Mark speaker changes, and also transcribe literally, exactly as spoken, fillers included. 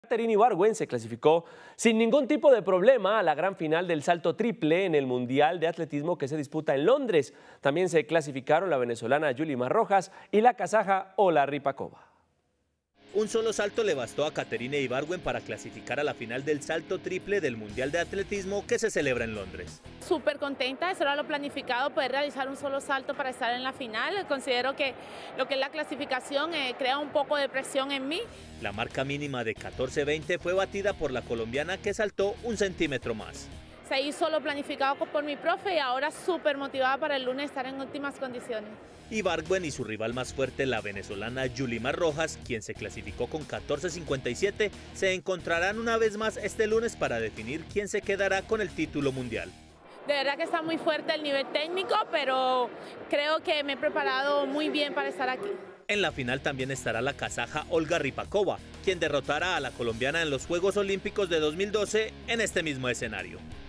Speaker 1: Caterina Ibargüen se clasificó sin ningún tipo de problema a la gran final del salto triple en el Mundial de Atletismo que se disputa en Londres. También se clasificaron la venezolana Yulimar Rojas y la kazaja Ola Rypakova.
Speaker 2: Un solo salto le bastó a Caterina Ibargüen para clasificar a la final del salto triple del Mundial de Atletismo que se celebra en Londres.
Speaker 3: Súper contenta, eso era lo planificado, poder realizar un solo salto para estar en la final. Considero que lo que es la clasificación eh, crea un poco de presión en mí.
Speaker 2: La marca mínima de catorce veinte fue batida por la colombiana que saltó un centímetro más.
Speaker 3: Se hizo lo planificado por mi profe y ahora súper motivada para el lunes estar en óptimas condiciones.
Speaker 2: Ibargüen y su rival más fuerte, la venezolana Yulimar Rojas, quien se clasificó con catorce cincuenta y siete, se encontrarán una vez más este lunes para definir quién se quedará con el título mundial.
Speaker 3: De verdad que está muy fuerte el nivel técnico, pero creo que me he preparado muy bien para estar aquí.
Speaker 2: En la final también estará la kazaja Olga Rypakova, quien derrotará a la colombiana en los Juegos Olímpicos de dos mil doce en este mismo escenario.